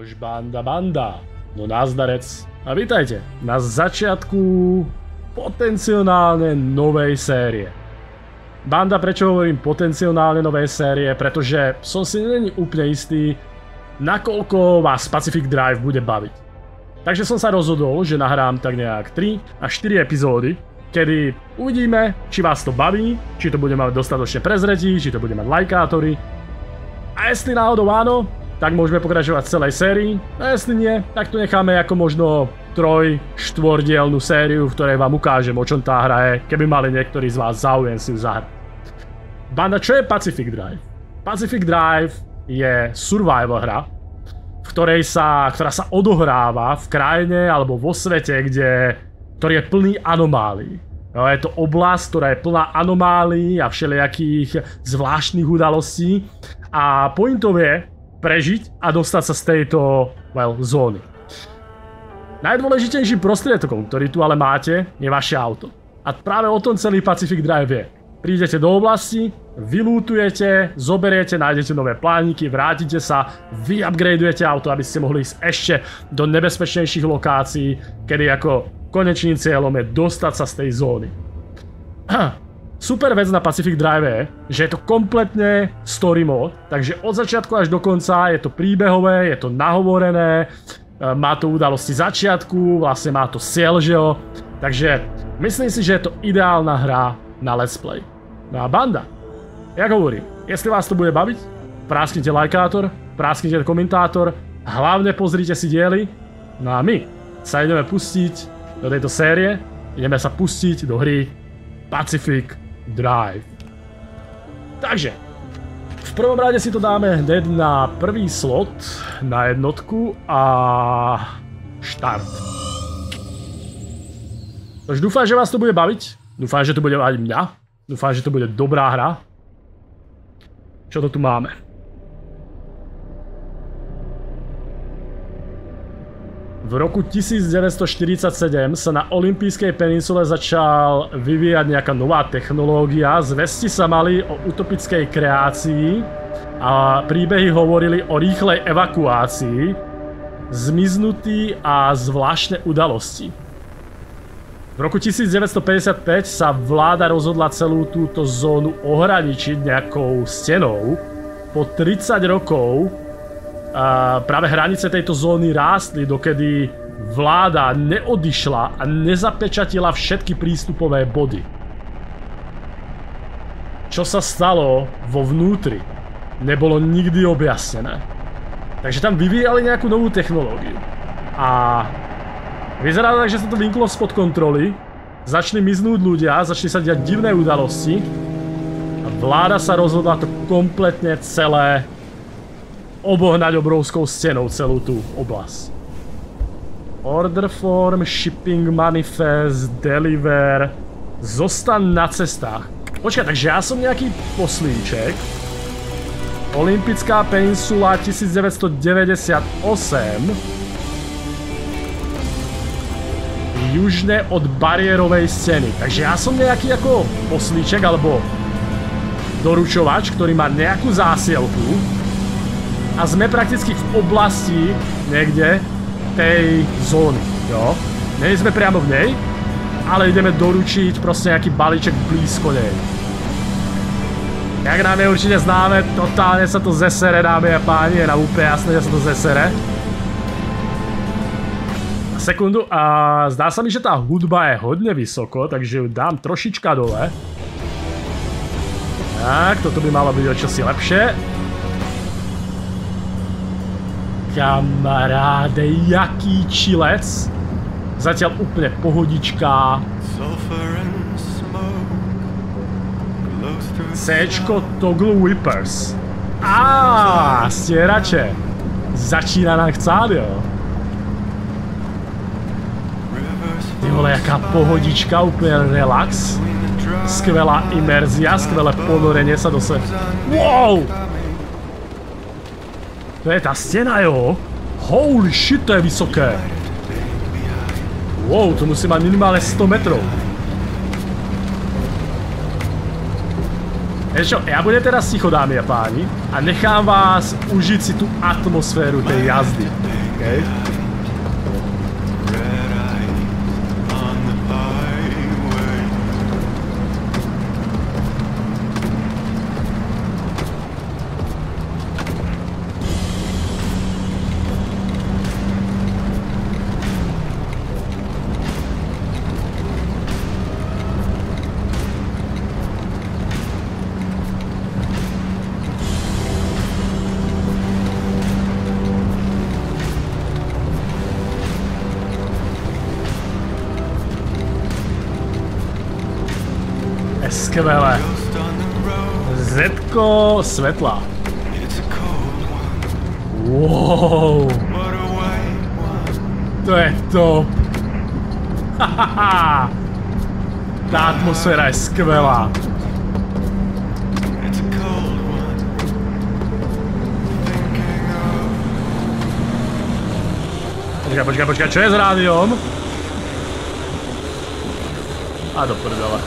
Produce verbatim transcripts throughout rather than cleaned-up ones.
Čož banda banda, no nazdarec a vítajte na začiatku potenciálne novej série. Banda, prečo hovorím potenciálne novej série, pretože som si není úplne istý, nakoľko vás Pacific Drive bude baviť. Takže som sa rozhodol, že nahrám tak nejak tri až štyri epizódy, kedy uvidíme, či vás to baví, či to bude mať dostatočne prezretí, či to bude mať lajkátory. A jestli náhodou áno, tak môžeme pokračovať v celej sérii, a jestli nie, tak to necháme ako možno troj štvordielnu sériu, v ktorej vám ukážem, o čom tá hra je, keby mali niektorí z vás záujem si ju zahrať. Banda, čo je Pacific Drive? Pacific Drive je survival hra, v ktorej sa, ktorá sa odohráva v krajine alebo vo svete, kde, ktorý je plný anomálií. No, je to oblasť, ktorá je plná anomálií a všelijakých zvláštnych udalostí a pointou je prežiť a dostať sa z tejto, well, zóny. Najdôležitejším prostriedkom, ktorý tu ale máte, je vaše auto. A práve o tom celý Pacific Drive je. Prídete do oblasti, vylútujete, zoberiete, nájdete nové plániky, vrátite sa, vy upgradeujete auto, aby ste mohli ísť ešte do nebezpečnejších lokácií, kedy ako konečným cieľom je dostať sa z tej zóny. Super vec na Pacific Drive je, že je to kompletne story mode, takže od začiatku až do konca je to príbehové, je to nahovorené, má to udalosti začiatku, vlastne má to cieľ, že jo. Takže myslím si, že je to ideálna hra na let's play. No a banda, jak hovorím, jestli vás to bude baviť, prásknite lajkátor, prásknite komentátor, hlavne pozrite si diely, no a my sa ideme pustiť do tejto série, ideme sa pustiť do hry Pacific Drive. Takže, v prvom rade si to dáme hneď na prvý slot, na jednotku a štart. Takže dúfam, že vás to bude baviť, dúfam, že to bude baviť mňa, dúfam, že to bude dobrá hra. Čo to tu máme? V roku tisícdeväťstoštyridsaťsedem sa na Olympijskej peninsule začal vyvíjať nejaká nová technológia, zvesti sa mali o utopickej kreácii a príbehy hovorili o rýchlej evakuácii, zmiznutí a zvláštne udalosti. V roku tisícdeväťstopäťdesiatpäť sa vláda rozhodla celú túto zónu ohraničiť nejakou stenou. Po tridsať rokov a práve hranice tejto zóny rástli, dokedy vláda neodišla a nezapečatila všetky prístupové body. Čo sa stalo vo vnútri, nebolo nikdy objasnené. Takže tam vyvíjali nejakú novú technológiu. A vyzerá tak, že sa to vymklo spod kontroly, začali miznúť ľudia, začali sa diať divné udalosti a vláda sa rozhodla to kompletne celé obohnať obrovskou stenou celú tú oblasť. Order form, shipping manifest, deliver, zostan na cestách. Počkaj, takže ja som nejaký poslíček. Olympická peninsula tisícdeväťstodeväťdesiatosem. Južne od bariérovej steny. Takže ja som nejaký ako poslíček alebo doručovač, ktorý má nejakú zásielku. A sme prakticky v oblasti niekde tej zóny, jo. Nie sme priamo v nej, ale ideme doručiť proste nejaký balíček blízko nej. Jak nám je určite známe, totálne sa to zesere, dámy a páni, je nám úplne jasné, že sa to zesere. Sekundu, a zdá sa mi, že tá hudba je hodne vysoko, takže ju dám trošička dole. Tak, toto by malo byť o čosi lepšie. Kamaráde, jaký čilec. Zatiaľ úplne pohodička. Cčko Toggle Whippers. Á, stierače. Začína nám chcát, jo. Ty vole, jaká pohodička, úplne relax. Skvelá imerzia, skvelé ponorenie sa do sebe. Wow! To je tá stena, jo? Holy shit, to je vysoké. Wow, to musí mať minimálne sto metrov. Vieš čo, ja budem teraz ticho, dámy a páni, a nechám vás užiť si tú atmosféru tej jazdy. Okay? Skvěle. Zetko světla. Wow. To je top. Hahaha. Ta atmosféra je skvělá. Počkej, počkej, počkej, čo je s rádiom? A do prdele.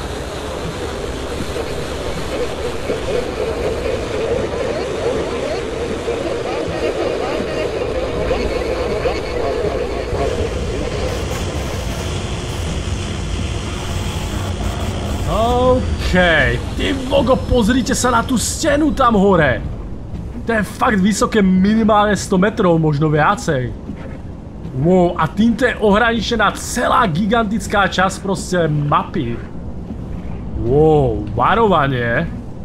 OK, ty vogo, pozrite sa na tú stenu tam hore. To je fakt vysoké, minimálne sto metrov, možno viacej. Wow, a týmto je ohraničená celá gigantická časť proste mapy. Wow, varovanie.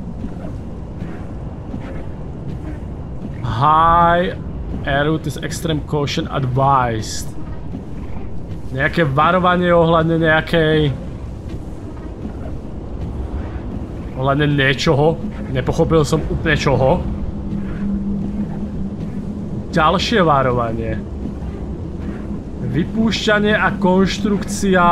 High route is extreme caution advised. Nejaké varovanie ohľadne nejakej... ohľadne niečoho. Nepochopil som úplne čoho. Ďalšie varovanie. Vypúšťanie a konštrukcia...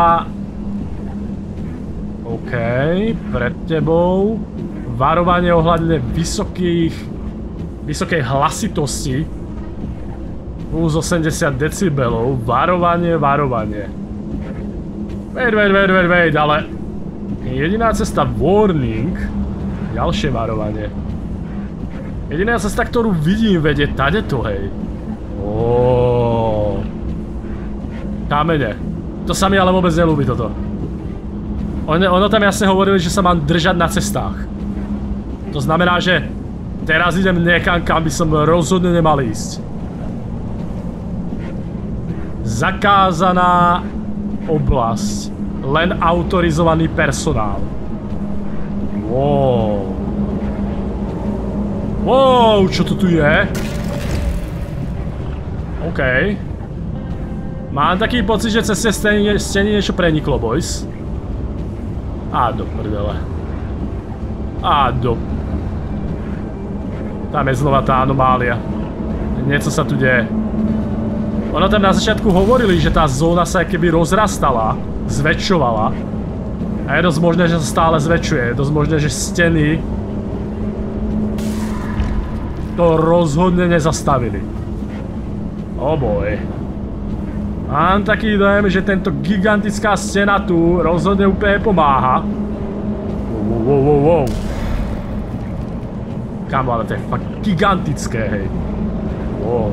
OK, pred tebou. Varovanie ohľadne vysokých... vysokej hlasitosti. Plus osemdesiat decibelov. Varovanie, varovanie. Wait, wait, wait, wait, wait, ale... jediná cesta warning. Ďalšie varovanie. Jediná cesta, ktorú vidím, vedie tadeto, hej. Oooo. Kamene. To sa mi ale vôbec nelúbi toto. Ono, ono tam jasne hovorili, že sa mám držať na cestách. To znamená, že teraz idem niekam, kam by som rozhodne nemal ísť. Zakázaná oblasť. Len autorizovaný personál. Wow. Wow, čo to tu je? OK. Mám taký pocit, že cez steny, steny niečo preniklo, boys. Á, do prdele. Á, do... Tam je znova tá anomália. Niečo sa tu deje. Ono tam na začiatku hovorili, že tá zóna sa keby rozrastala, zväčšovala. A je dosť možné, že sa stále zväčšuje. Je dosť možné, že steny to rozhodne nezastavili. Oh boy. Mám taký dojem, že tento gigantická stena tu rozhodne úplne pomáha. Wow, wow, wow, wow. Kámo, ale to je fakt gigantické, hej. Wow.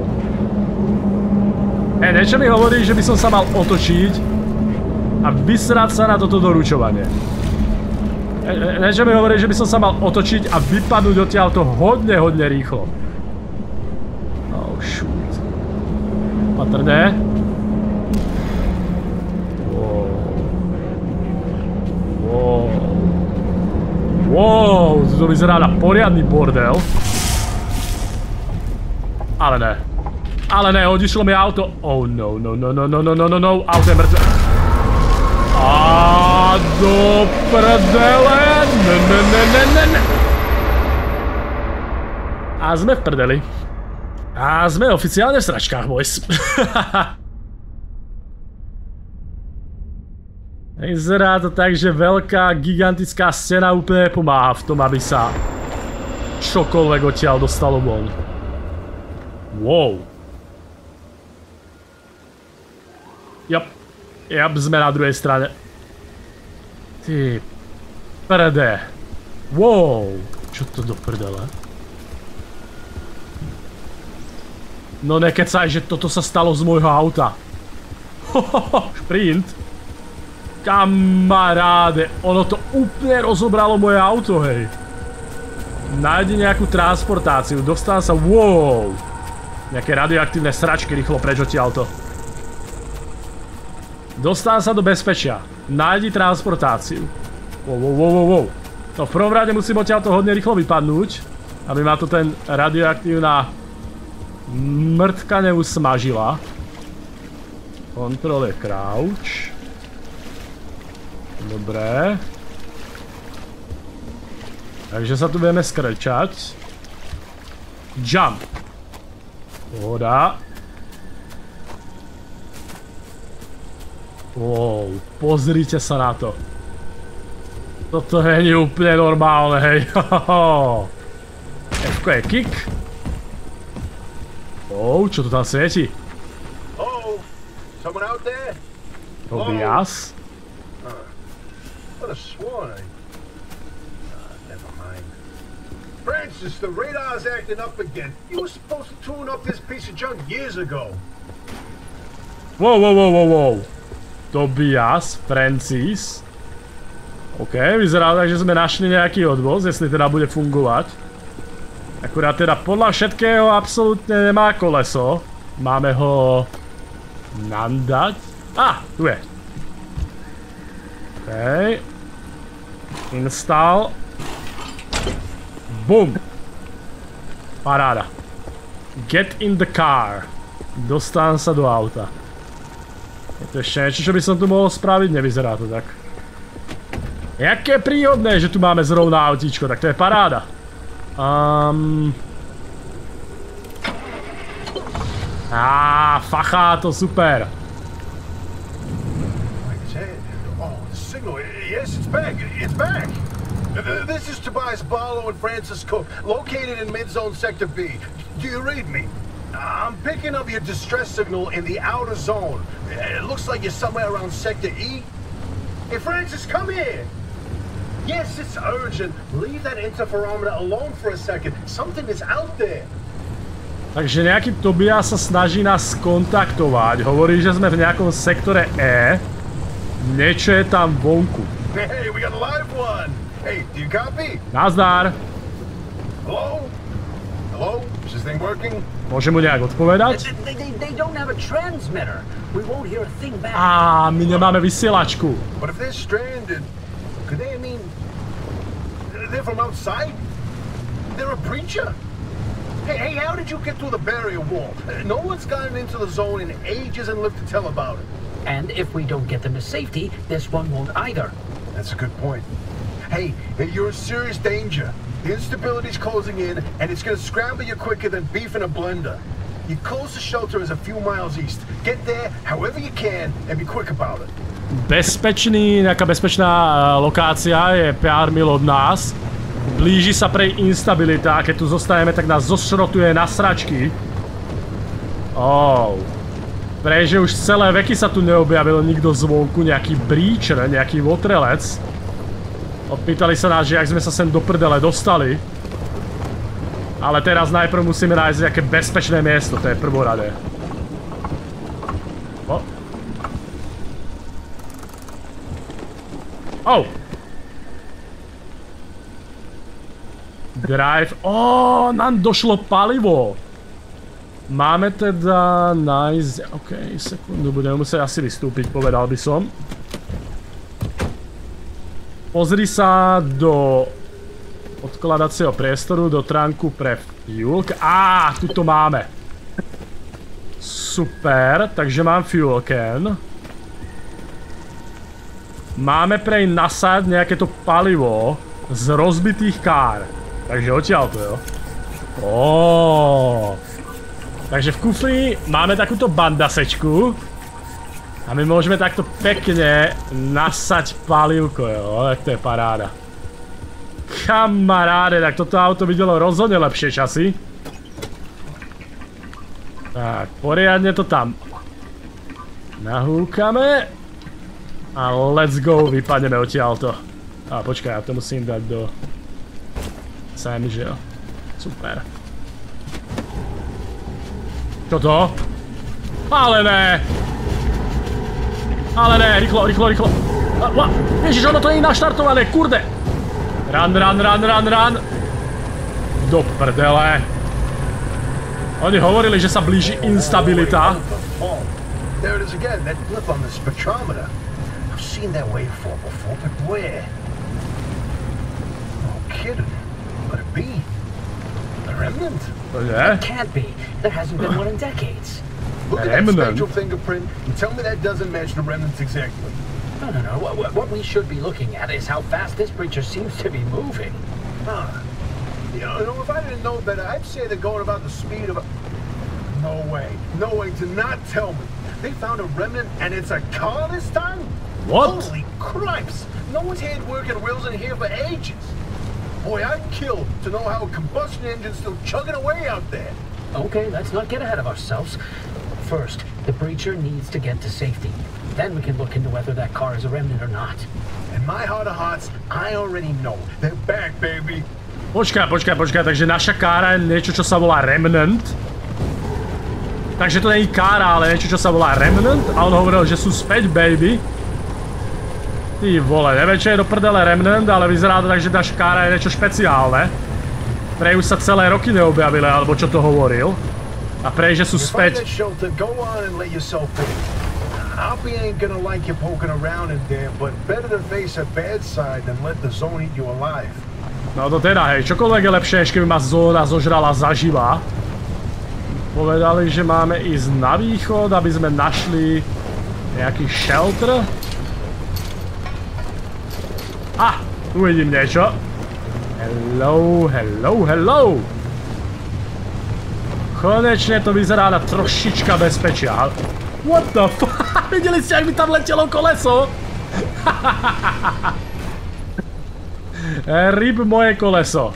Hej, niečo mi hovorí, že by som sa mal otočiť a vysrať sa na toto doručovanie. E, niečo mi hovorí, že by som sa mal otočiť a vypadnúť odtiaľto hodne, hodne rýchlo. Oh, shoot. Patrné. Wow. Wow. Wow, to vyzerá na poriadny bordel. Ale ne. Ale ne, odišlo mi auto. Oh no, no, no, no, no, no, no, no, no, auto je mŕtve. A do prdele. Ne, ne, ne, ne, ne, ne. A sme v prdeli. A sme oficiálne v sračkách, boys. Vyzerá to tak, že veľká, gigantická scéna úplne pomáha v tom, aby sa čokoľvek odtiaľ dostalo von. Wow. Jop, jop, sme na druhej strane. Ty prde. Wow. Čo to do prdele? No nekecaj, že toto sa stalo z môjho auta. Hohoho, šprint. Kamaráde, ono to úplne rozobralo moje auto, hej. Nájdi nejakú transportáciu, dostávam sa, wow. Nejaké radioaktívne sračky, rýchlo preč odtiaľto. Dostávam sa do bezpečia. Nájdi transportáciu. Wow, wow, wow, wow, wow. No v prvom rade musím odtiaľto hodne rýchlo vypadnúť, aby ma to ten radioaktívna mrtka neusmažila. Kontrol je crouch. Dobre. Takže sa tu vieme skrčať. Jump. Pohoda. Wow, pozrite sa na to. Toto je úplne normálne, hej. F-ko je kick. Oh, čo tu tam svieti? Oh, someone out there? Tobias. Uh, what a swan. Uh, never mind. Francis, the radar's acting up again. You were supposed to tune up this piece of junk years ago. Wow, wow, wow, wow, wow. Tobias, Francis. OK, vyzerá tak, že sme našli nejaký odvoz, jestli teda bude fungovať. Akurát teda podľa všetkého absolútne nemá koleso. Máme ho nandať. Á, tu je. OK. Install. Bum. Paráda. Get in the car. Dostávam sa do auta. Je to ešte niečo, čo by som tu mohol spraviť? Nevyzerá to tak. Jaké príhodné, že tu máme zrovna autíčko, tak to je paráda. Um... Á, fachá to super. Oh, the signal. Yes, it's back. It's back. This is Tobias Barlow and Francis Cook, located in mid-zone sector B. Do you read me? I'm picking up your distress signal in the outer zone. It looks like you're somewhere around sector E. Hey, Francis, come here. Yes, it's urgent. Leave that interferometer alone for a second. Something is out there. Takže nejaký Tobias sa snaží nás kontaktovať. Hovorí, že sme v nejakom sektore E. Niečo je tam vonku. Hey, we got a live one. Hey, do you copy? Nazdar. Hello? Hello? Is this thing working? Môžem mu nejak odpovedať? They, they, they don't have a transmitter. We won't hear a thing back. Á, my nemáme vysielačku. But if they're stranded, could they, I mean, they're from outside? They're a preacher? Hey, hey, how did you get through the barrier wall? No one's gotten into the zone in ages and lived to tell about it. And if we don't get them to safety, this one won't either. That's a good point. Hey, you're in serious danger. The instability's closing in, and it's gonna scramble you quicker than beef in a blender. Your closest shelter is a few miles east. Get there however you can, and be quick about it. Bezpečný, nejaká bezpečná lokácia je pár mil od nás. Blíži sa prej instabilita, a keď tu zostaneme, tak nás zosrotuje na sračky. Oh. Preže už celé veky sa tu neobjavil nikto zvonku, nejaký breacher, nejaký votrelec. Opýtali sa nás, že jak sme sa sem do prdele dostali. Ale teraz najprv musíme nájsť nejaké bezpečné miesto, to je prvoradé. O. Oh. Drive. Ó, nám došlo palivo. Máme teda nájsť... OK, sekundu, budeme musieť asi vystúpiť, povedal by som. Pozri sa do odkladacieho priestoru, do tránku pre fuel. Á, tu to máme. Super, takže mám fuel can. Máme prej nasať nejaké to palivo z rozbitých kár. Takže odtiaľ to, jo. Ó. Takže v kufri máme takúto bandasečku. A my môžeme takto pekne nasať palivko, jo, tak to je paráda. Kamaráde, tak toto auto videlo rozhodne lepšie časy. Tak, poriadne to tam nahúkame. A let's go, vypadneme odtiaľto. A počkaj, ja to musím dať do sem, že jo. Super. Čo to? Ale ne! Ale ne, rýchlo, rýchlo, rýchlo. Ježiš, ono to nie je naštartované, kurde! Run, run, run, run, run! Do prdele. Oni hovorili, že sa blíži instabilita. There it is again, that blip on the spectrometer. I've seen that waveform before, but where? No kidding. Could it be? A remnant? Yeah. It can't be. There hasn't been one in decades. Look at that spectral fingerprint and tell me that doesn't match the remnants exactly. No, no, no. What, what we should be looking at is how fast this breacher seems to be moving. Huh. You know, if I didn't know better, I'd say they're going about the speed of a... No way. No way. Do not tell me. They found a remnant and it's a car this time? What? Holy cripes! No one's had working wheels in here for ages. Boy, I'd kill to know how a combustion engine's still chugging away out there. Okay, let's not get ahead of ourselves. First, the breacher needs to get to safety. Then we can look into whether that car is a remnant or not. In my heart of hearts, I already know. They're back, baby. Počkaj, počkaj, počkaj, takže naša kára je niečo, čo sa volá Remnant. Takže to není kára, ale niečo, čo sa volá Remnant. A on hovoril, že sú späť, baby. Ty vole, neviem, čo je do prdele Remnant, ale vyzerá to tak, že naša kára je niečo špeciálne. Prej už sa celé roky neobjavili, alebo čo to hovoril. A prej, že sú späť. Hoppy ain't gonna like you poking around in there, but better to face a bad side than let the zone eat you alive. No to teda, hej, čokoľvek je lepšie, než keby ma zóna zožrala zaživa. Povedali, že máme ísť na východ, aby sme našli nejaký shelter. Ah, tu vidím niečo. Hello, hello, hello. Konečne to vyzerá na trošička bezpečia. What the fuck? Videli ste, jak mi tam letelo koleso? Ryb moje koleso.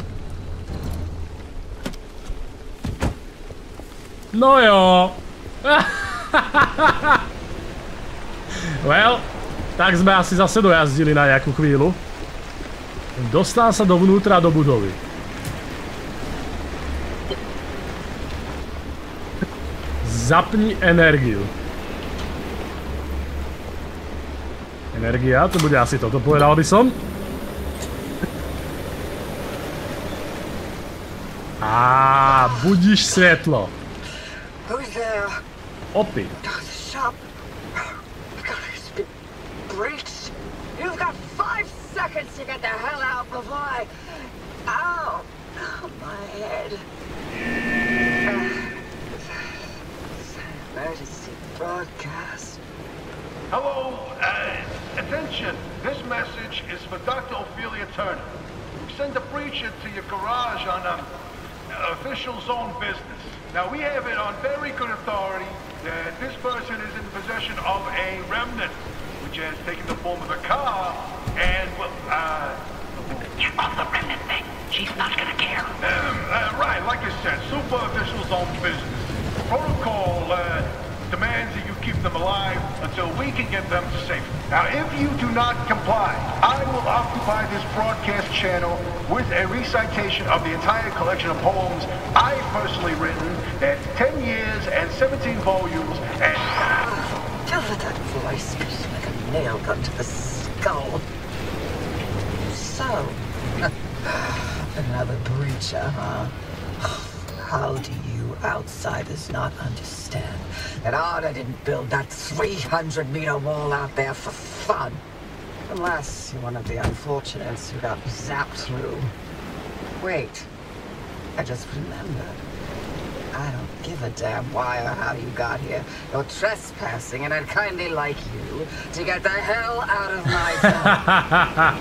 No jo. Well, tak sme asi zase dojazdili na nejakú chvíľu. Dostal sa dovnútra do budovy. Zapni energiu. Energia, to bude asi toto, povedal by som. Á, budíš svetlo. Who's there? Opie. The shop. God, it's been breached. You've got five seconds to get the hell out before I... Ow! Oh, my head. Emergency broadcast. Hello, uh, attention. This message is for Doctor Ophelia Turner. Send a breacher to your garage on um, official zone business. Now, we have it on very good authority that this person is in possession of a remnant, which has taken the form of a car, and, well, uh... Get off the remnant thing. She's not gonna care. Um, uh, right, like I said, super official zone business. Protocol, uh, demands that you keep them alive until we can get them to safety. Now, if you do not comply, I will occupy this broadcast channel with a recitation of the entire collection of poems I've personally written in ten years and seventeen volumes, and... That voice is like a nail gun to the skull. So, another breacher, huh? How do you outsiders not understand that Arda didn't build that three hundred meter wall out there for fun? Unless you're one of the unfortunates who got zapped through. Wait, I just remembered. I don't give a damn why or how you got here. You're trespassing, and I'd kindly like you to get the hell out of my zone.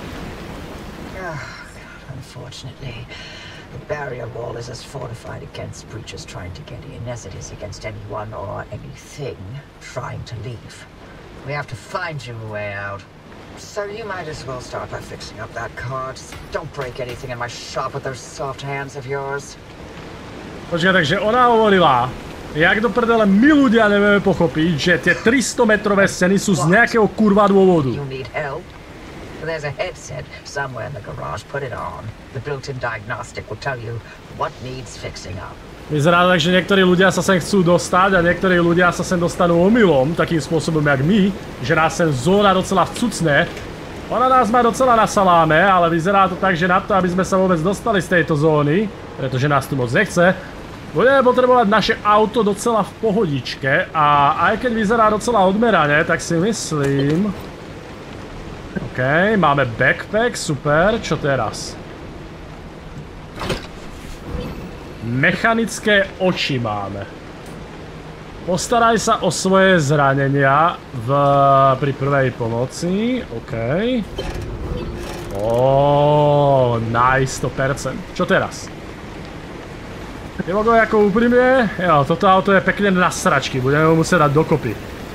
Oh, God, unfortunately, the barrier wall is as fortified against breachers trying to get in as it is against anyone or anything trying to leave. We have to find you a way out. So you might as well start by fixing up that car. Just don't break anything in my shop with those soft hands of yours. Počkaj, takže ona hovorila, jak do prdele my ľudia nevieme pochopiť, že tie tristometrové scény sú z nejakého kurva dôvodu. There's a headset somewhere in the garage. Put it on. The built-in diagnostic will tell you what needs fixing up. Vyzerá tak, že niektorí ľudia sa sem chcú dostať a niektorí ľudia sa sem dostanú omylom, takým spôsobom jak my, že nás sem zóna docela vcucne. Ona nás má docela na saláme, ale vyzerá to tak, že na to, aby sme sa vôbec dostali z tejto zóny, pretože nás tu moc nechce, budeme potrebovať naše auto docela v pohodičke a aj keď vyzerá docela odmerane, tak si myslím... OK, máme backpack, super, čo teraz? Mechanické oči máme. Postaraj sa o svoje zranenia v, pri prvej pomoci. OK. Ó, nice, sto percent. Čo teraz? Je logo ako úprimne? Jo, toto auto je pekne na sračky, budeme ho musieť dať dokopy.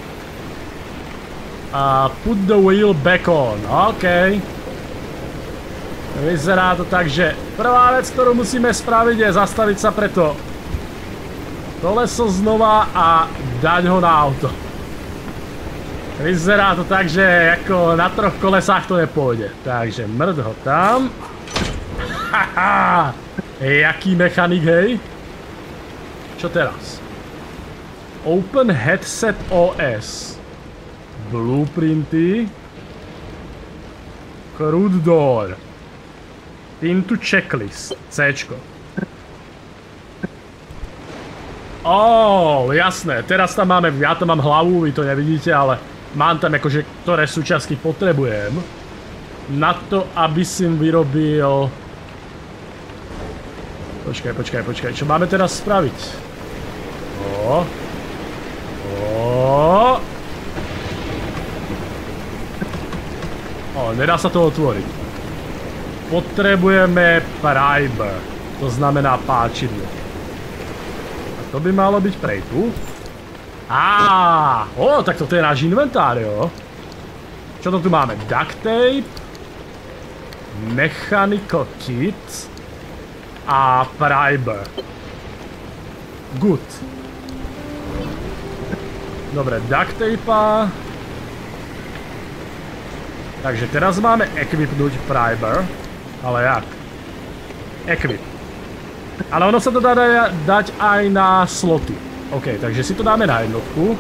A put the wheel back on, OK. Vyzerá to tak, že prvá vec, ktorú musíme spraviť, je zastaviť sa pre to koleso znova a dať ho na auto. Vyzerá to tak, že ako na troch kolesách to nepôjde. Takže mrd ho tam. Haha! Jaký mechanik, hej? Čo teraz? Open headset ó es. Blueprinty. Crude door. Into checklist. Cčko. Ó, jasné. Teraz tam máme, ja tam mám hlavu, vy to nevidíte, ale mám tam akože, ktoré súčiastky potrebujem. Na to, aby som vyrobil... Počkaj, počkaj, počkaj. Čo máme teraz spraviť? Ó. Ó. Ó, nedá sa to otvoriť. Potrebujeme primer, to znamená páčidlo. A to by malo byť prej tu. Á, ó, tak toto je náš inventár, jo. Čo to tu máme? Duct tape, mechanical kit a primer. Good. Dobre, duct tape. Takže teraz máme equipnúť primer. Ale jak? Equip. Ale ono sa to dá dať aj na sloty. OK, takže si to dáme na jednotku.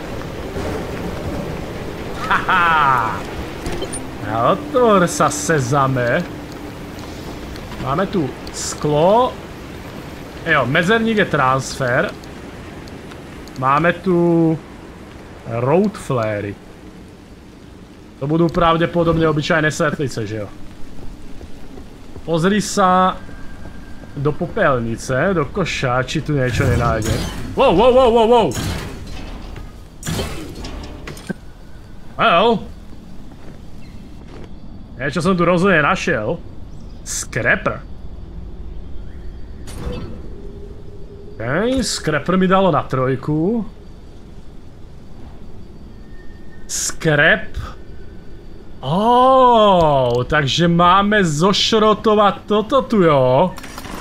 Haha! Otvor sa, sezame. Máme tu sklo. Jo, mezerník je transfer. Máme tu road flary. To budú pravdepodobne obyčajné svetlice, že jo? Pozri sa do popelnice, do koša, či tu niečo nenájdem. Wow, wow, wow, wow, wow! Well. Niečo som tu rozhodne našiel. Scrapper. OK, scrapper mi dalo na trojku. Scrap. Oh, takže máme zošrotovať toto tu, jo?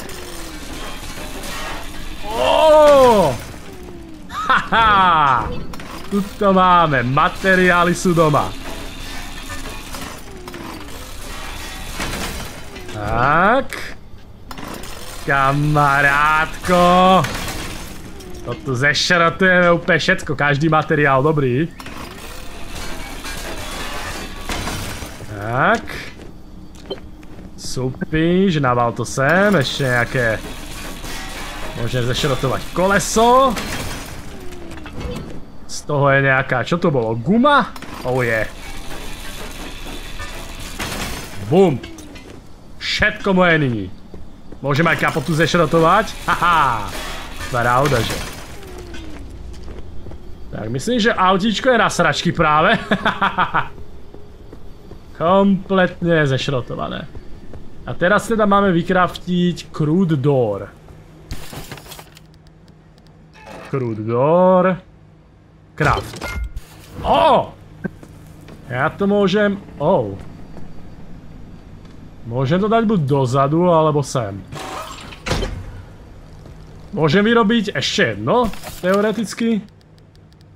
Oh! Haha! Tuto máme, materiály sú doma. Tak. Kamarátko. Toto zešrotujeme úplne všetko, každý materiál dobrý. Tak. Supíš, naval to sem, ešte nejaké... Môžem zešrotovať koleso. Z toho je nejaká, čo to bolo, guma? Oh je. Yeah. Bum. Všetko moje nyní. Môžem aj kapotu zešrotovať? Haha. Pravda, že. Tak myslím, že autíčko je na sračky práve. Kompletne zešrotované. A teraz teda máme vykraftiť crude door. Crude door. Craft. Oh! Ja to môžem... Oh. Môžem to dať buď dozadu, alebo sem. Môžem vyrobiť ešte jedno, teoreticky.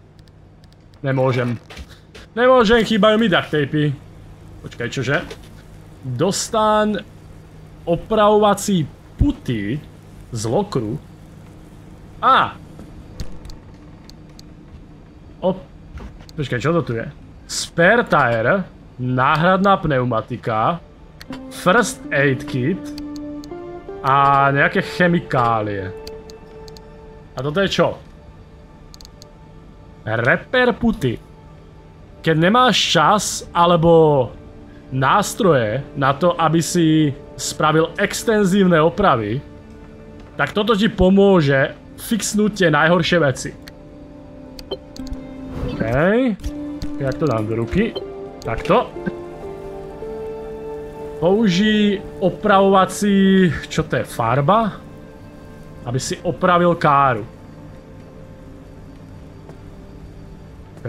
Nemôžem. Nemôžem, chýbajú mi duct tapy. Počkaj, čože? Dostaň opravovací puty z lokru. A! O... Počkaj, čo to tu je? Spare tire, náhradná pneumatika, first aid kit a nejaké chemikálie. A toto je čo? Repair puty. Keď nemáš čas alebo nástroje na to, aby si spravil extenzívne opravy, tak toto ti pomôže fixnúť tie najhoršie veci. OK. Jak to dám do ruky? Takto. Použij opravovací... Čo to je? Farba? Aby si opravil káru. OK.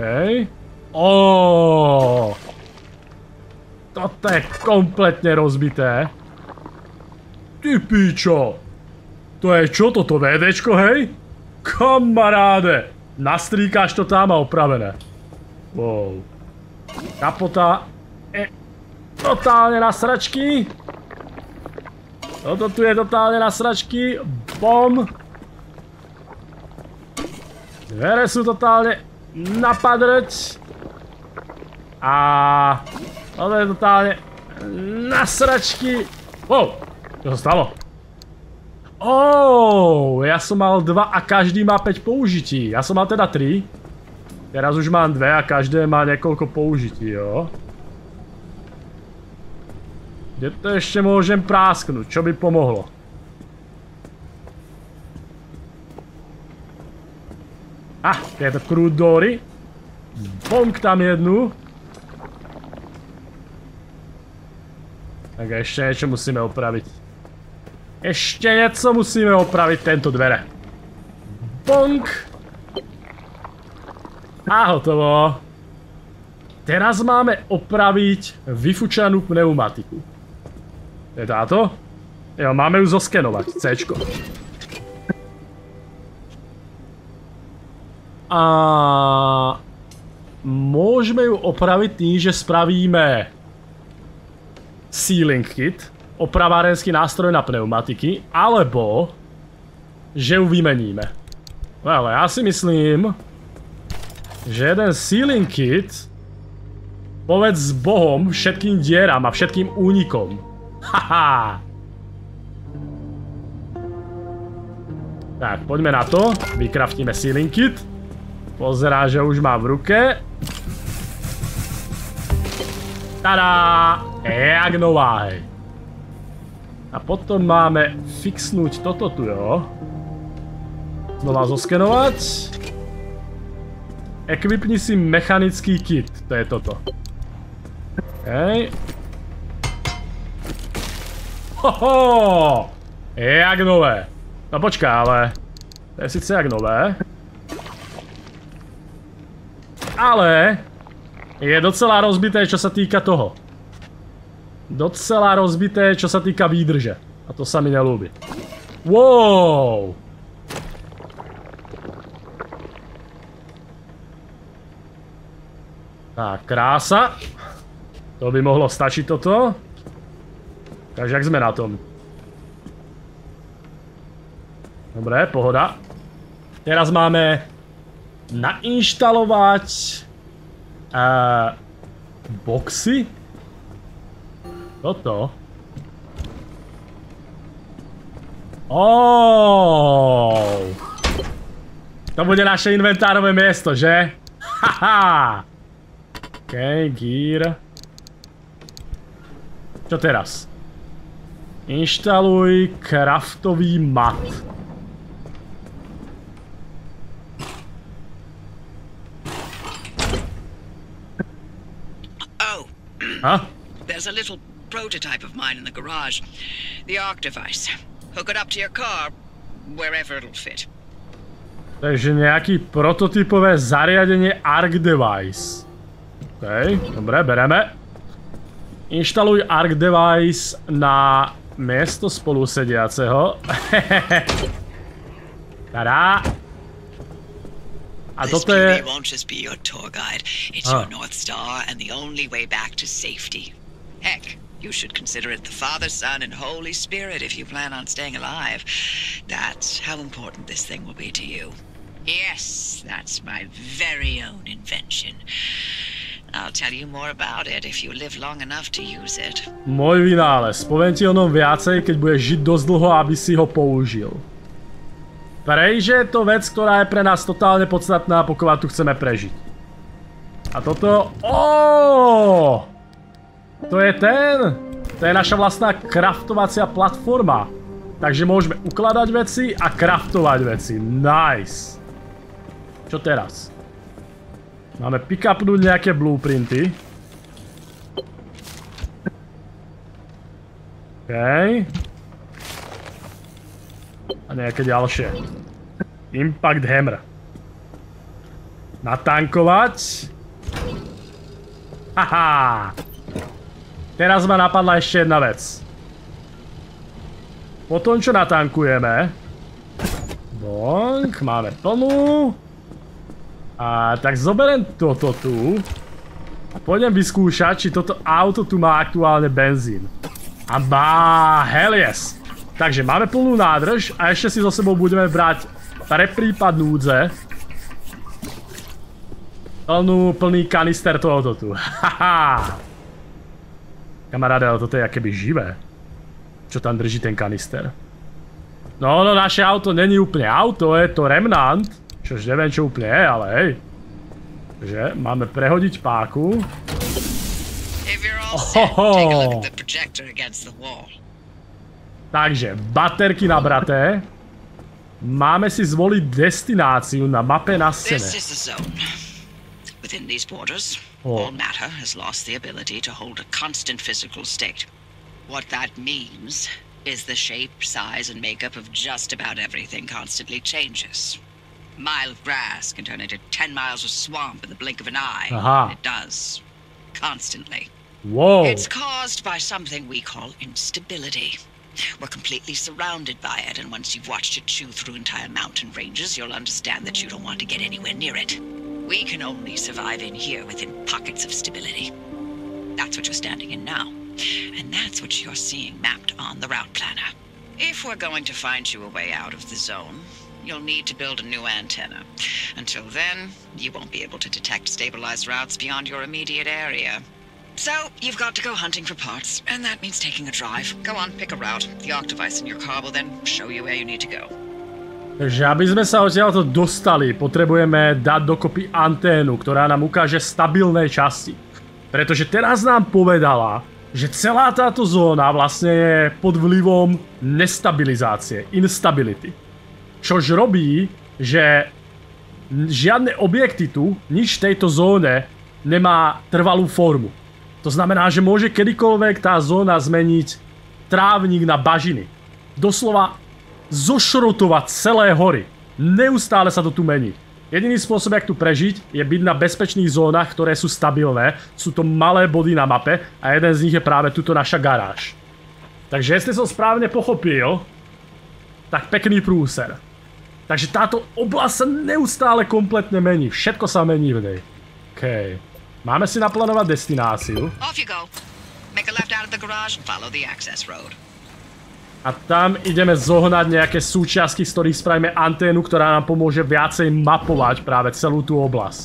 Oooo. Toto je kompletne rozbité. Ty pičo. To je čo toto, VDčko, hej? Kamaráde. Nastríkáš to tam a opravené. Wow. Kapota je totálne na sračky. Toto tu je totálne na sračky. Bom. Dvere sú totálne napadrť. A... toto je totálne na sračky. Wow. Čo sa stalo? Oh, ja som mal dva a každý má päť použití. Ja som mal teda tri. Teraz už mám dve a každé má niekoľko použití, jo. Kde to ešte môžem prásknuť? Čo by pomohlo? Ah, tieto krúdory. Bonk tam jednu. Tak ešte niečo musíme opraviť. Ešte niečo musíme opraviť tento dvere. Bonk. A hotovo. Teraz máme opraviť vyfučanú pneumatiku. Je táto? Jo, máme ju zoskenovať. Cčko. A... môžeme ju opraviť tým, že spravíme... sealing kit. Opravárenský nástroj na pneumatiky. Alebo... že ju vymeníme. Ale ja si myslím... že jeden sealing kit... povedz s Bohom všetkým dieram a všetkým únikom. Haha! Tak, poďme na to. Vykraftíme sealing kit. Pozerá, že už má v ruke. Tadá! Jak nová, hej. A potom máme fixnúť toto tu, jo. Znova zoskenovať. Equipni si mechanický kit. To je toto. Hej. Hoho! Jak nové. No počká, ale... to je sice jak nové. Ale... je docela rozbité, čo sa týka toho. Docela rozbité, čo sa týka výdrže. A to sa mi nelúbi. Wow! Tak, krása. To by mohlo stačiť toto. Takže jak sme na tom? Dobre, pohoda. Teraz máme nainštalovať uh, boxy. Toto. Oh. To bude naše inventárové miesto, že? Haha. OK, gear. Čo teraz? Inštaluj craftový mat. Oh. Huh? There's a little prototype of mine in the garage. The Arc device. Hook it up to your car, wherever it'll fit. Takže nejaký prototypové zariadenie Arc device. OK, dobre, bereme. Inštaluj Arc device na miesto spolusediaceho. Tadá. A toto je... This won't just be your tour guide. It's your North Star and the only way back to safety. Heck, You should consider it the Father, Son, and Holy Spirit if you plan on staying alive. That's how important this thing will be to you. Yes, that's my very own invention. I'll tell you more about it if you live long enough to use it. Môj vynález. Poviem ti o ňom viacej, keď budeš žiť dosť dlho, aby si ho použil. Prejže je to vec, ktorá je pre nás totálne podstatná, pokiaľ tu chceme prežiť. A toto... Óóóó! To je ten! To je naša vlastná craftovacia platforma. Takže môžeme ukladať veci a craftovať veci. Nice! Čo teraz? Máme pick-upnúť nejaké blueprinty. Okej. A nejaké ďalšie. Impact hammer. Natankovať. Haha! Teraz ma napadla ešte jedna vec. Potom, čo natankujeme... Bonk, máme plnú. A tak zoberiem toto tu. A pôjdem vyskúšať, či toto auto tu má aktuálne benzín. A má, hell yes. Takže máme plnú nádrž a ešte si so sebou budeme brať pre prípad núdze. Plnú, plný kanister tohoto tu. Haha. Kamaráde, ale toto je akéby živé. Čo tam drží ten kanister? No, no, naše auto není úplne auto, je to Remnant. Čož neviem, čo úplne je, ale hej. Takže máme prehodiť páku. Ohoho. Takže, baterky nabraté. Máme si zvoliť destináciu na mape na scéne. Within these borders, oh. all matter has lost the ability to hold a constant physical state. What that means is the shape, size, and makeup of just about everything constantly changes. A mile of grass can turn into ten miles of swamp in the blink of an eye. Aha. It does. Constantly. Whoa. It's caused by something we call instability. We're completely surrounded by it, and once you've watched it chew through entire mountain ranges, you'll understand that you don't want to get anywhere near it. We can only survive in here within pockets of stability. That's what you're standing in now. And that's what you're seeing mapped on the route planner. If we're going to find you a way out of the zone, you'll need to build a new antenna. Until then, you won't be able to detect stabilized routes beyond your immediate area. So, you've got to go hunting for parts, and that means taking a drive. Go on, pick a route. The arc device in your car will then show you where you need to go. Takže aby sme sa odtiaľto dostali, potrebujeme dať dokopy anténu, ktorá nám ukáže stabilné časti. Pretože teraz nám povedala, že celá táto zóna vlastne je pod vplyvom nestabilizácie, instability. Čož robí, že žiadne objekty tu, nič v tejto zóne nemá trvalú formu. To znamená, že môže kedykoľvek tá zóna zmeniť trávnik na bažiny. Doslova zošrotovať celé hory. Neustále sa to tu mení. Jediný spôsob, jak tu prežiť, je byť na bezpečných zónach, ktoré sú stabilné. Sú to malé body na mape a jeden z nich je práve tuto naša garáž. Takže jestli som správne pochopil, tak pekný prúser. Takže táto oblasť sa neustále kompletne mení. Všetko sa mení v nej. Okej. Máme si naplánovať destináciu. Off you go. Make a left out of the garage and follow the access road. A tam ideme zohnať nejaké súčiastky, z ktorých spravíme anténu, ktorá nám pomôže viacej mapovať práve celú tú oblasť.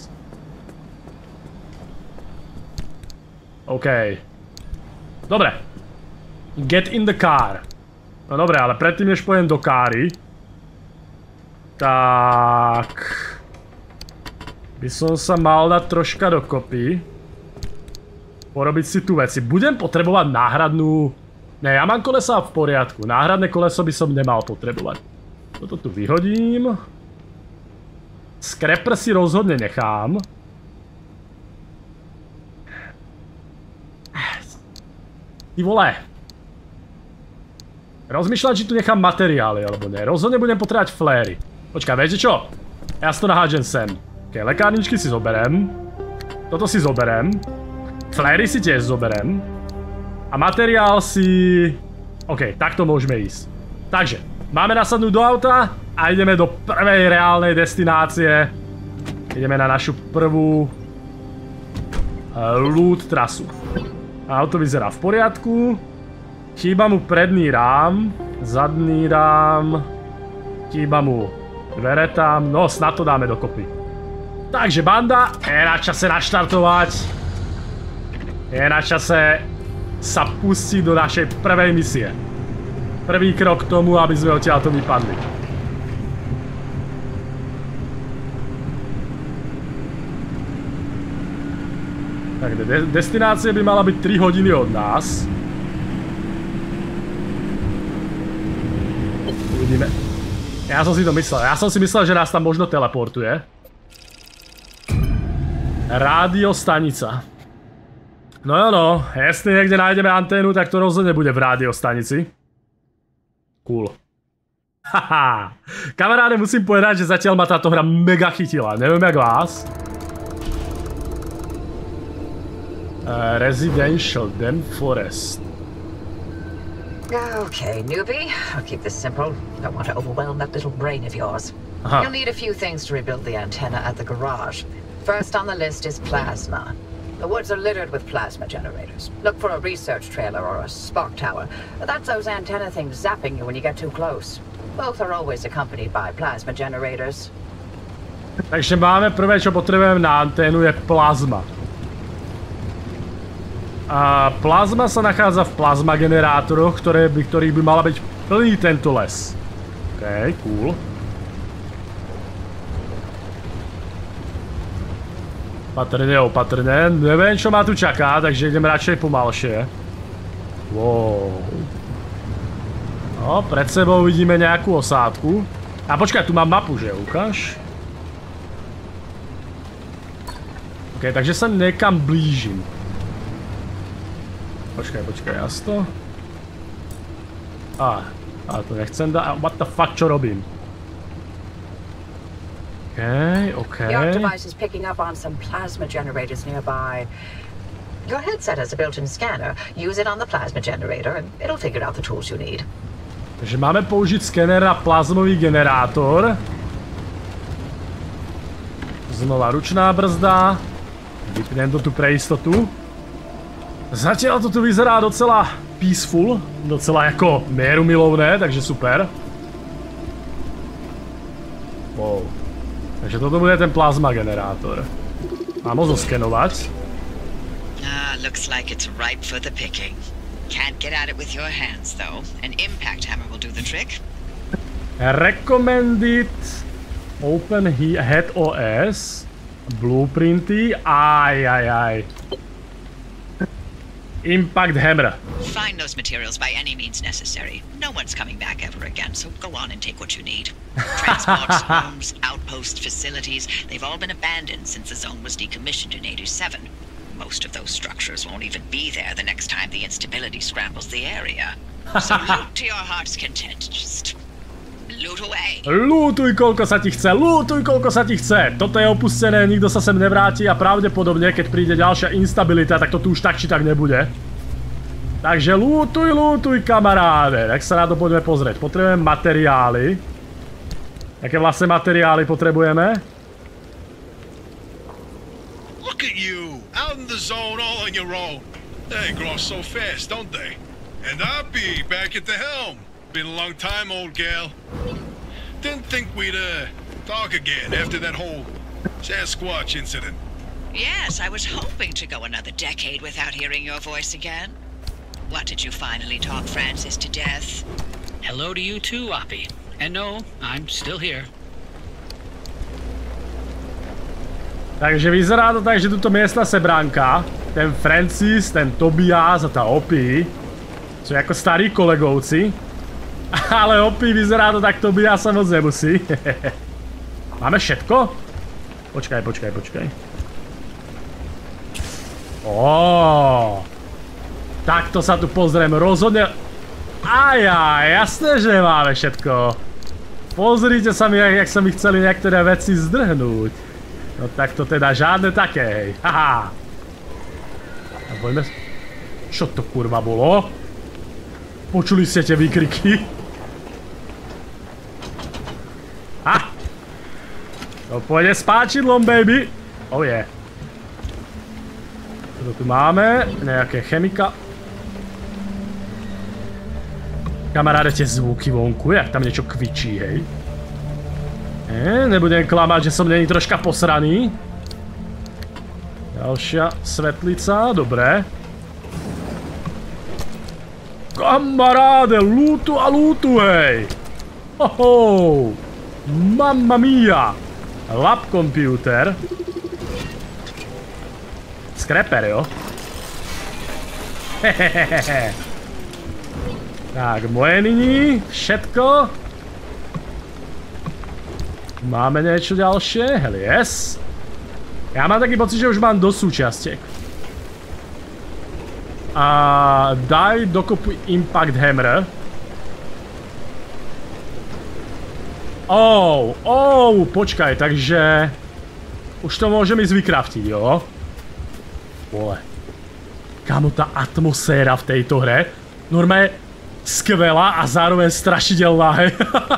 OK. Dobre. Get in the car. No dobre, ale predtým, než pojem do káry, tak... by som sa mal dať troška dokopy. Porobiť si tu veci. Budem potrebovať náhradnú... Ne, ja mám kolesa v poriadku. Náhradné koleso by som nemal potrebovať. Toto tu vyhodím. Scrapper si rozhodne nechám. Ty vole. Rozmýšľam, či tu nechám materiály, alebo ne. Rozhodne budem potrebovať fléry. Počkaj, viete čo? Ja si to nahádžem sem. Ok, lekárničky si zoberem. Toto si zoberem. Fléry si tiež zoberem. A materiál si... OK, takto môžeme ísť. Takže, máme nasadnúť do auta a ideme do prvej reálnej destinácie. Ideme na našu prvú... loot trasu. Auto vyzerá v poriadku. Chýba mu predný rám, zadný rám, chýba mu dvere tam, no snad to dáme dokopy. Takže banda, je na čase naštartovať. Je na čase sa pustiť do našej prvej misie. Prvý krok k tomu, aby sme odtiaľto vypadli. Tak de destinácia by mala byť tri hodiny od nás. Uvidíme. Ja som si to myslel. Ja som si myslel, že nás tam možno teleportuje. Rádiostanica. No jo no, jestli niekde nájdeme anténu, tak to rozhodne bude v rádiostanici. Cool. Haha. Kamaráde, musím povedať, že zatiaľ ma táto hra mega chytila. Neviem jak vás. Uh, residential Den Forest. Okay, newbie. I'll keep this simple. Don't want to overwhelm that little brain of yours. Aha. You'll need a few things to rebuild the antenna at the garage. First on the list is plasma. The woods are littered with plasma generators. Look for a research trailer or a spark tower. That's those antenna things zapping you when you get too close. Both are always accompanied by plasma generators. Takže máme prvé, čo potrebujeme na anténu, je plazma. A plazma sa nachádza v plazma generátoroch, ktoré by, ktorých by mala byť plný tento les. OK, cool. Opatrne, opatrne. Neviem, čo ma tu čaká, takže idem radšej pomalšie. Wow. No, pred sebou vidíme nejakú osádku. A počkaj, tu mám mapu, že? Ukáž. OK, takže sa niekam blížim. Počkaj, počkaj, jasno. Á, a to nechcem dať. What the fuck, čo robím? Okay, okay. Your device is picking up on some plasma generators nearby. Your headset has a built-in scanner. Use it on the plasma generator and it'll figure out the tools you need. Takže máme použiť skener na plazmový generátor. Znova ručná brzda. Vypnem to tu pre istotu. Zatiaľ to tu vyzerá docela peaceful. Docela jako mierumilovné, takže super. Wow. Takže toto bude ten plazma generátor. Mám ho zoskenovať. Ah, looks like it's ripe for the picking. Can't get at it with your hands, though. An impact hammer will do the trick. Recommended. Open head O S. Blueprinty. Aj, aj, aj. Impact hammer. Find those materials by any means necessary. No one's coming back ever again, so go on and take what you need. Transports, homes, outpost facilities, they've all been abandoned since the zone was decommissioned in eighty-seven. Most of those structures won't even be there the next time the instability scrambles the area. So loot to your heart's content. Just loot away. Lootuj, koľko sa ti chce, lootuj, koľko sa ti chce. Toto je opustené, nikto sa sem nevráti a pravdepodobne, keď príde ďalšia instabilita, tak to tu už tak či tak nebude. Takže lootuj, lootuj, kamaráde. Tak sa na to poďme pozrieť. Potrebujeme materiály. Jaké vlastne materiály potrebujeme? Look at you, out in the zone all on your own. They grow so fast, don't they? And Oppie back at the helm. Been a long time, old gal. Didn't think we'd, uh, talk again after that whole Sasquatch incident. Yes, I was hoping to go another decade without hearing your voice again. What, did you finally talk Francis to death? Hello to you too, Oppie. And no, I'm still here. Takže vyzerá to tak, že tuto miestna sebránka, ten Francis, ten Tobias a tá Oppie sú ako starí kolegovci. Ale Oppie vyzerá to tak, Tobiasa moc nemusí. Máme všetko? Počkaj, počkaj, počkaj. Ó, takto sa tu pozriem rozhodne. Ajaj, jasné, že máme všetko. Pozrite sa mi, jak, jak sa mi chceli niektoré veci zdrhnúť. No tak to teda žádne také, hej. Haha. A poďme... Čo to kurva bolo? Počuli ste tie výkriky? Ha! To pôjde s páčidlom, baby. Oh yeah. To tu máme, nejaké chemika. Kamaráde, tie zvuky vonku, jak tam niečo kvičí, hej. E, nebudem klamať, že som není troška posraný. Ďalšia svetlica, dobré. Kamaráde, lútu a lútu, hej. Hoho, mamma mia. Lab computer. Scrapper, jo? Hehehehe. Tak, moje nyní, všetko. Máme niečo ďalšie? Hell yes. Ja mám taký pocit, že už mám dosť súčiastiek. A daj dokopy Impact Hammer. Oh, oh, počkaj, takže... Už to môžem ísť vykraftiť, jo? Vole. Kámo, tá atmosféra v tejto hre normálne skvelá a zároveň strašidelná, hej.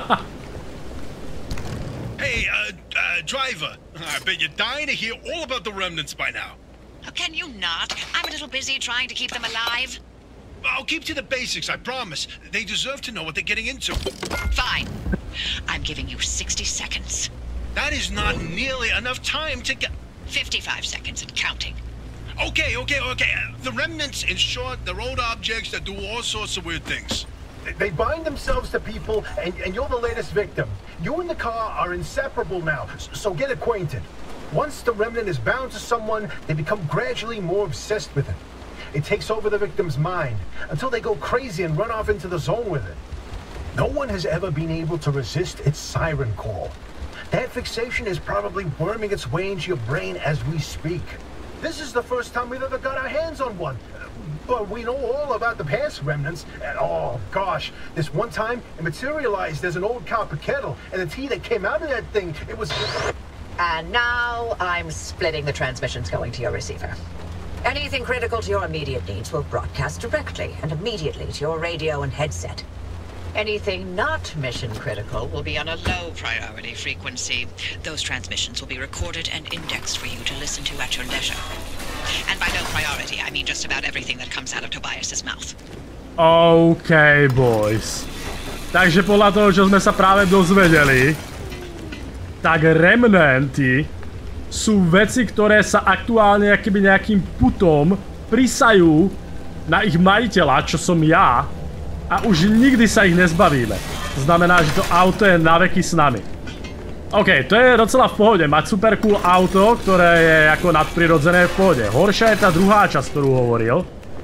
Hey, uh, uh, driver, I bet you're dying to hear all about the remnants by now. Oh, can you not? I'm a little busy trying to keep them alive. I'll keep to the basics, I promise. They deserve to know what they're getting into. Fine. I'm giving you sixty seconds. That is not nearly enough time to get... fifty-five seconds and counting. Okay, okay, okay. The remnants, in short, they're old objects that do all sorts of weird things. They bind themselves to people, and, and you're the latest victim. You and the car are inseparable now, so get acquainted. Once the remnant is bound to someone, they become gradually more obsessed with it. It takes over the victim's mind, until they go crazy and run off into the zone with it. No one has ever been able to resist its siren call. That fixation is probably worming its way into your brain as we speak. This is the first time we've ever got our hands on one. But we know all about the past remnants, and oh gosh, this one time it materialized as an old copper kettle, and the tea that came out of that thing, it was... And now I'm splitting the transmissions going to your receiver. Anything critical to your immediate needs will broadcast directly and immediately to your radio and headset. Anything not mission critical Will be on a low priority frequency. Those transmissions will be recorded and indexed for you to listen to at your leisure. And by low priority, I mean just about everything that comes out of Tobias's mouth. OK, boys. Takže podľa toho, čo sme sa práve dozvedeli, tak remnanty sú veci, ktoré sa aktuálne akýby nejakým putom prisajú na ich majiteľa, čo som ja, a už nikdy sa ich nezbavíme. To znamená, že to auto je naveky s nami. OK, to je docela v pohode, mať super cool auto, ktoré je ako nadprirodzené v pohode. Horšia je tá druhá časť, ktorú hovoril.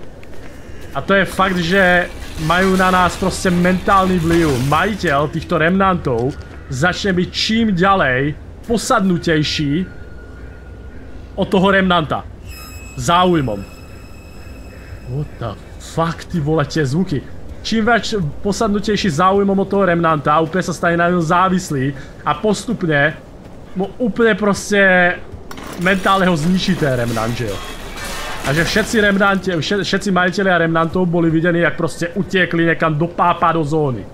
A to je fakt, že majú na nás proste mentálny vplyv. Majiteľ týchto remnantov začne byť čím ďalej posadnutejší od toho remnanta. Záujmom. What the fuck, ty vole, tie zvuky. Čím viac posadnutejší záujmom od toho remnanta, úplne sa stane na ňom závislý a postupne mu úplne proste mentálne ho zničí ten remnant, že jo. A že všetci remnanti, všetci majitelia remnantov boli videní, jak proste utiekli niekam do pápa do zóny.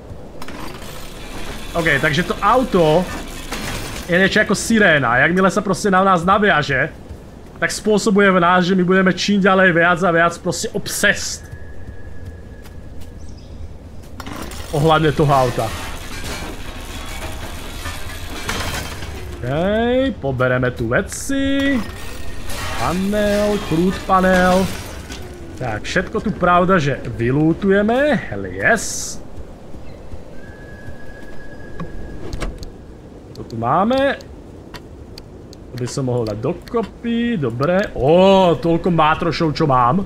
OK, takže to auto je niečo ako siréna. Jakmile sa proste na nás naviaže, tak spôsobuje v nás, že my budeme čím ďalej viac a viac proste obsessed ohľadne toho auta. OK, pobereme tu veci. Panel, krút panel. Tak, všetko tu pravda, že vylútujeme. Hell yes. To tu máme. To by som mohol dať dokopy, dobre. Ó, toľko mátrošov, čo mám.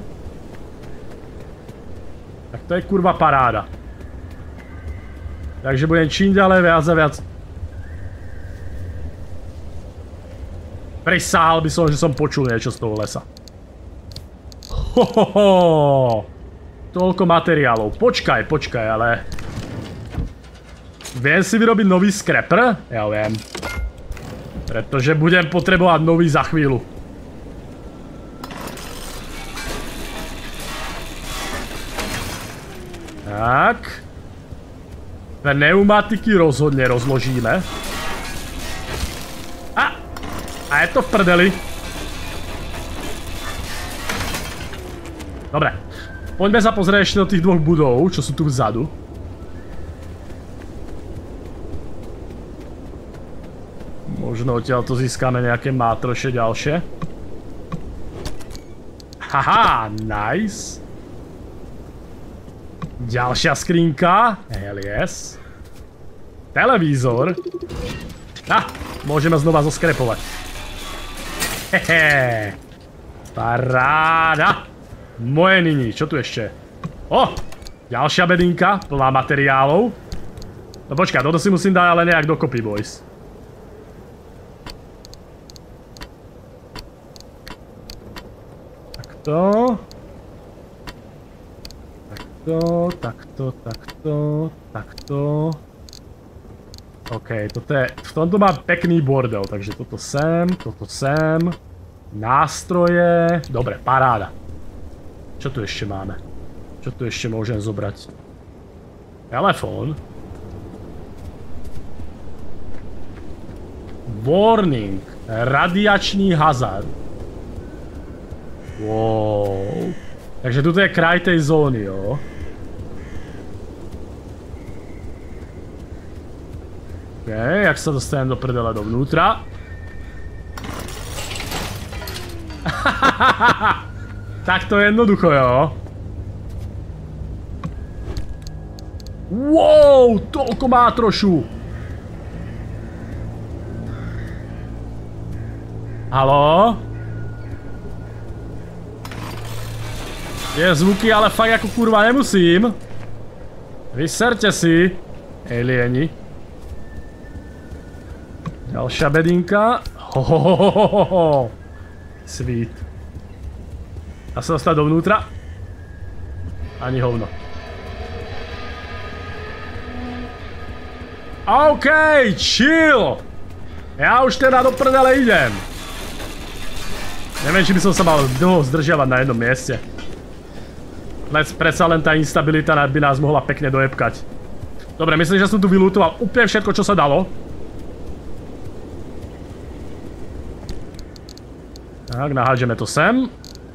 Tak to je kurva paráda. Takže budem čím ďalej viac a viac. Prisahal by som, že som počul niečo z toho lesa. Hohoho. Toľko materiálov. Počkaj, počkaj, ale... Viem si vyrobiť nový scrapper? Ja viem. Pretože budem potrebovať nový za chvíľu. Tak. Pneumatiky rozhodne rozložíme. A! A je to v prdeli. Dobre. Poďme sa pozrieť ešte do tých dvoch budov, čo sú tu vzadu. Možno odtiaľ to získame nejaké mátroše ďalšie. Haha, nice. Ďalšia skrinka. Hell yes. Televízor. Ah, môžeme znova zoskrepovať. Hehe. Paráda. Moje nyní, čo tu ešte? O, ďalšia bedinka, plná materiálov. No počkaj, toto si musím dať ale nejak dokopy, boys. Takto. Takto, takto, takto, takto. OK, toto je, v tomto má pekný bordel, takže toto sem, toto sem. Nástroje, dobre, paráda. Čo tu ešte máme? Čo tu ešte môžem zobrať? Telefón. Warning. Radiačný hazard. Wow. Takže tuto je kraj tej zóny, jo. OK, jak sa dostanem do prdele dovnútra? Tak to je jednoducho, jo. Wow, toľko má trošu. Haló? Je zvuky, ale fakt ako kurva nemusím. Vyserte si, alieni. Ďalšia bedinka. Hohohohoho. Sweet. A sa dostať dovnútra? Ani hovno. OK, chill! Ja už teda do prdele idem. Neviem, či by som sa mal dlho zdržiavať na jednom mieste. Lec predsa len tá instabilita by nás mohla pekne dojebkať. Dobre, myslím, že som tu vylútoval úplne všetko, čo sa dalo. Tak, nahádžeme to sem.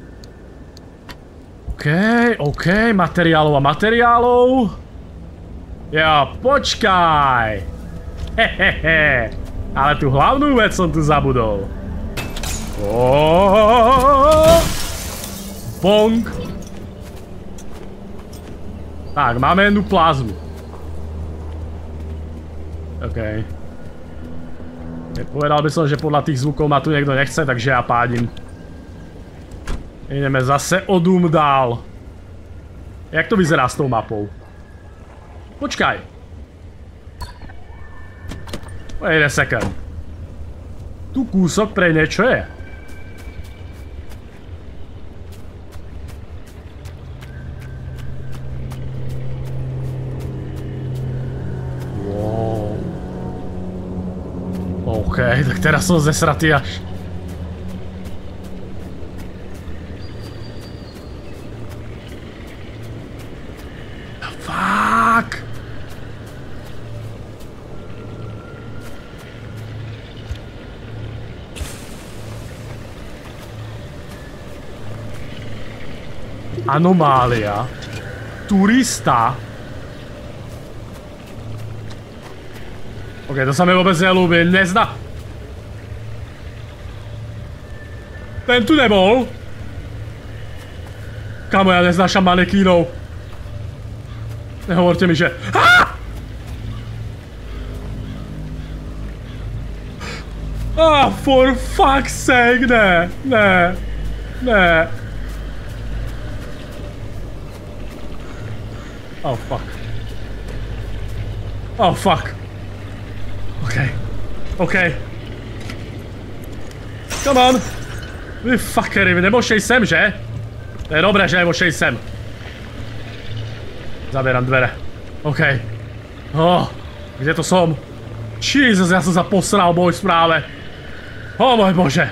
OK, OK, materiálov a materiálov. Ja, počkaj. Hehehe. Ale tú hlavnú vec som tu zabudol. Oh, bong. Tak, máme jednu plazmu. OK. Povedal by som, že podľa tých zvukov ma tu niekto nechce, takže ja pádim. Ideme zase o dům dál. Jak to vyzerá s tou mapou? Počkaj. Wait a second. Tu kúsok pre niečo je. Wow. OK, tak teraz som zesratý až. Anomália. Turista. OK, to sa mi vôbec nelúbi. Nezna... Ten tu nebol. Kamo, ja neznášam manekínov. Nehovorte mi, že... Ah! Ah, for fuck's sake, ne. Ne. Ne. Oh fuck. Oh fuck. Okay. Okay. Come on. Vy fuckery, vy nemôžete ísť sem, že? To je dobré, že nemôžete ísť sem. Zabieram dvere. OK. Oh, kde to som? Jesus, ja som sa posral, boj správe. Oh môj bože.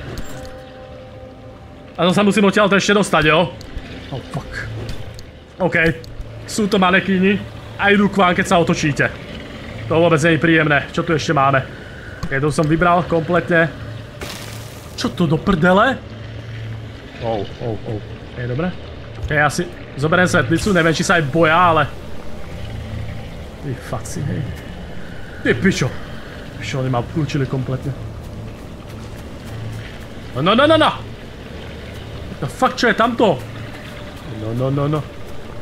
A to sa musím odtiaľto ešte dostať, jo? Oh fuck. OK. Sú to manekíni a idú k vám, keď sa otočíte. To vôbec nie je príjemné. Čo tu ešte máme? Ok, to som vybral kompletne. Čo to do prdele? Oh, oh, oh. Je dobre? Ok, ja si zoberiem svetlicu, neviem, či sa aj boja, ale... Ty faci, hej. Ty pičo. Pičo, oni ma obklúčili kompletne. No, no, no, no, no! No fakt, čo je tamto? No, no, no, no.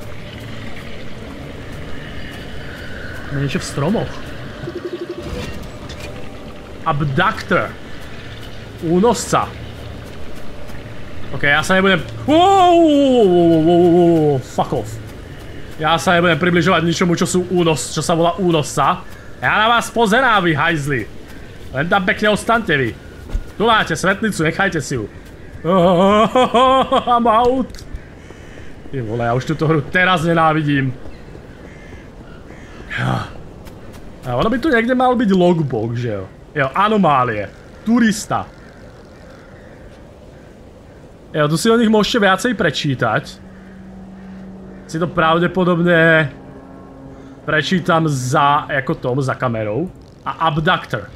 No niečo v stromoch. Abductor. Únosca. Ok, ja sa nebudem... Wow, fuck off. Ja sa nebudem približovať ničomu, čo sú únos, čo sa volá únosca. Ja na vás pozerám, vy hajzli. Len tam pekne ostante vy. Tu máte svetlicu, nechajte si ju. I'm out. Ty vole, ja už túto hru teraz nenávidím. A ono by tu niekde mal byť logbook, že jo? Jo, anomálie. Turista. Jo, tu si o nich môžete viacej prečítať. Si to pravdepodobne prečítam za, ako tom, za kamerou. A abductor.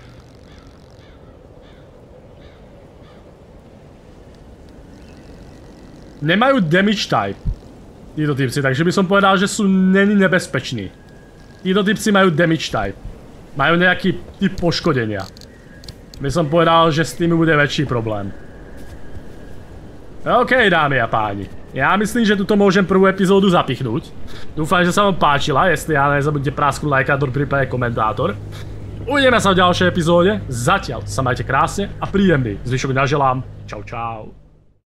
Nemajú damage type. Títo typci, takže by som povedal, že sú není nebezpeční. Títo typci majú damage type. Majú nejaký typ poškodenia. By som povedal, že s tým bude väčší problém. OK, dámy a páni. Ja myslím, že tuto môžem prvú epizódu zapichnúť. Dúfam, že sa vám páčila, jestli ja nezabudnite prásknuť lajkátor, prípadne komentátor. Uvidíme sa v ďalšej epizóde. Zatiaľ sa majte krásne a príjemný zvyšok naželám. Čau, čau.